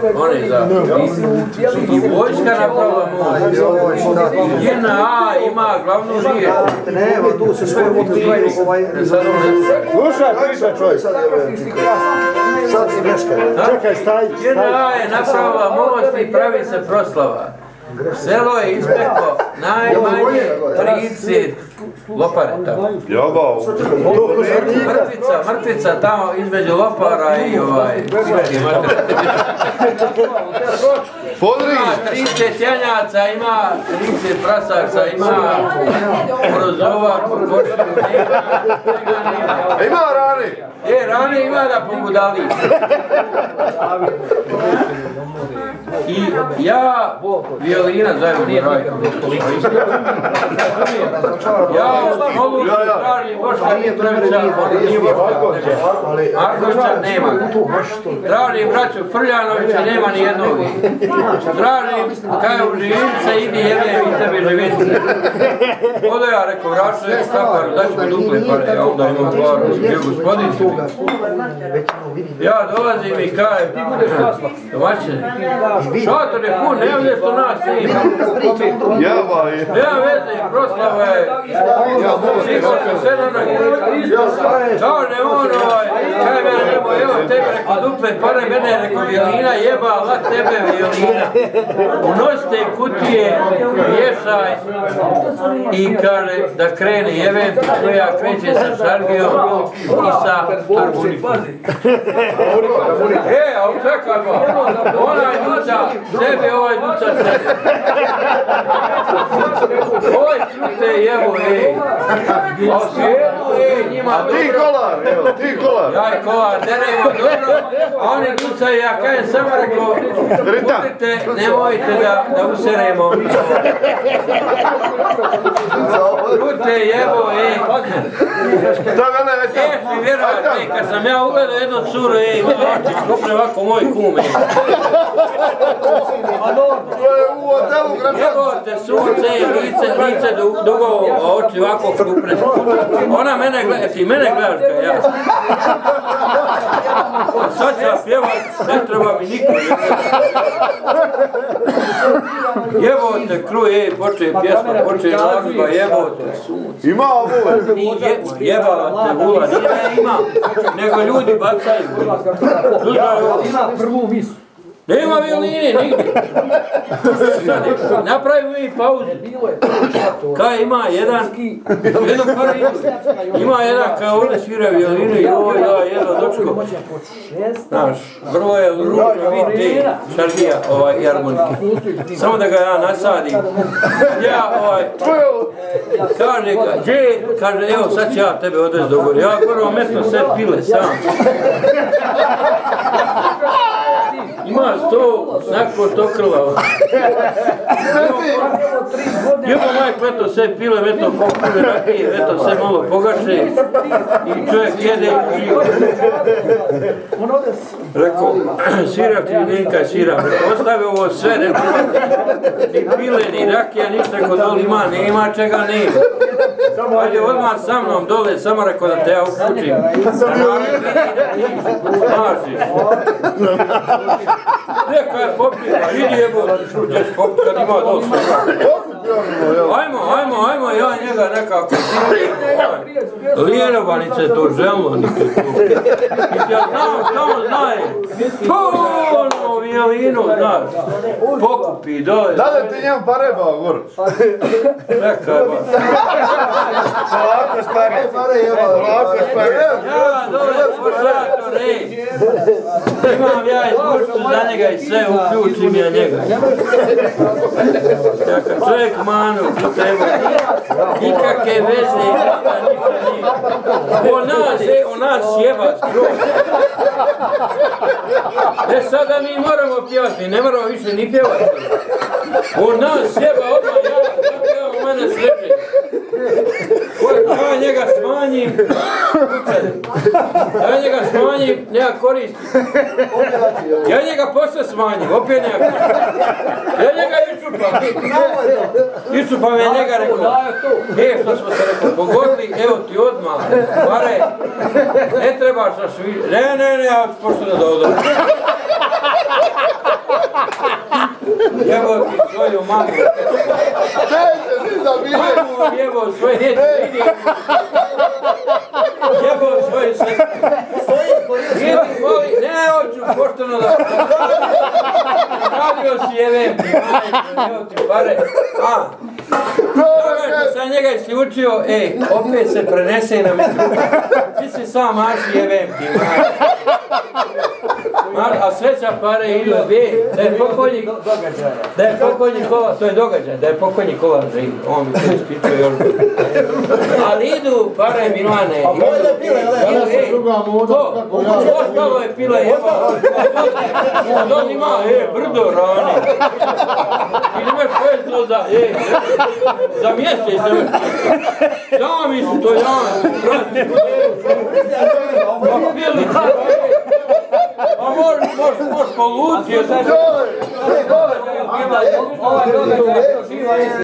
Oni za... I vojska napravila most. JNA ima glavnu riječ. Nema, tu se sve odvijaju. Slušaj, priča čovjek. Sad si greška. Čekaj, staj. JNA je napravila most i pravi se proslava. Selo je ispeklo najmanje 30 lopareta. Mrtvica tamo između lopara i Ima 30 janjaca, ima 30 prasaca, ima prozova, Ima rani? Rani ima da pogudali. I ja, violina zove mi Rajko. Ja mogu tražiti Boška Mitrovića, Markovića nema. Tražim braću Frljanovića, nema ni jednog. Tražim Kaju Živinca, idi jebe i tebe živiti. Onda ja rekao, vraću je Staparu, daću mi duple pare, ja onda imam paru, bio gospodin tu. Ja dolazim i kajem, ti budeš kasla, domaćine. Šator je pun, nema mjesto nas nema. Nema veze, proslava je. Kaže on kaj mene nebo, evo tebe reko duple pare, mene reko violina, jebala tebe violina. Unosite kutije, vješaj i kaže da krene jevent koja kreće sa šargijom i sa arbunikom. A čekaj ba, onaj duca sebe, ovaj duca sebe. Oj, čute jevo, a u svijetu, njima a ti kolar, evo, ti kolar. Ja i kolar, deremo dobro, a oni ducaju, ja kajem samo rekao, budite, nemojte da useremo. Budite jevo, mi vjerovati, kad sam ja ugledao jednu curu, ima oči, škupne ovako moj kume. Jebote, sunce, lice dugo, oči ovako škupne. Ona mene gleda, ti mene gledaš kao ja. Sad ću vas pjevat, ne treba mi niko. Jebote, kruj, počeje pjesma, počeje glagba, jebote, sunce. Ima ovo? Jebala te vula, nije ima, nego ljudi bacaju. Ima prvu misu. Nema violine, nigdje. Napravimo mi pauzu. Kaj ima jedan, ima jedan kao ovdje svira violine, joj, jedno dočko. Znaš, vrlo je ružno vidite šargija i harmonike. Samo da ga ja nasadim. Ja, kaže, evo sad ću ja tebe odvesti do gore. Ja prvo metno sve pile sam. Ima sto, nakon što krva. Jebo majk meto sve pile, meto pokune rakije, meto sve malo pogače i čovjek jede i živo. Rekao, sviram ti Vinka, sviram. Rekao, ostavi ovo sve, rekao, ni pile, ni rakija, ništa kod dole ima, nema čega nema. Ajde odmah sa mnom dole, samo rekao da te ja upućim. Mažiš. Neka je popila, vidi jebo, ćeš popiti kad ima dosta. Ajmo, ja njega nekako Lijerovanice to želno nikad tu. I ja znam što on znaje. Ono violinu, znaš. Pokupi, dole. Dade ti njemu pare ba, gor. Nekaj ba. Polako spare. Ja dole pošator, imam ja izbušću za njega i sve, uključim ja njega. Ja kad čovjek manu, treba nikakve veze, on nas jeba skroz. Sada mi moramo pjevati, ne moramo više ni pjevati. On nas jeba odmah, ja u mene sreće. Ja njega smanjim, nema koristi. Ja njega posle smanjim, opet nema koristi. Ja njega iščupam je njega rekao. Što smo se rekao, pogodili, evo ti odmah, pare, ne trebaš na svi. Ne, ja ću pošto da dodam. svoju mamu. Neće si zabije. Mamu jebao svoje djece, vidi. Jebao svoje sestre. Vidi, voli, ne hoću pošteno da... Radio si jebem ti, majko, evo ti pare. Događa sam njega isključio, opet se prenese na među. Ti si sam maši jebem ti, a sreća pare idu, da je pokojnik, to je događaj, da je pokojnik Kolar živ, on mi to ispituje još. Ali idu pare Milane. A bolje da je pile, ko? Ostalo je pile, jeba. On ima, brdo rani. Ti nemaš pojezno za mjesec. Sami su to jani. A možeš poluti.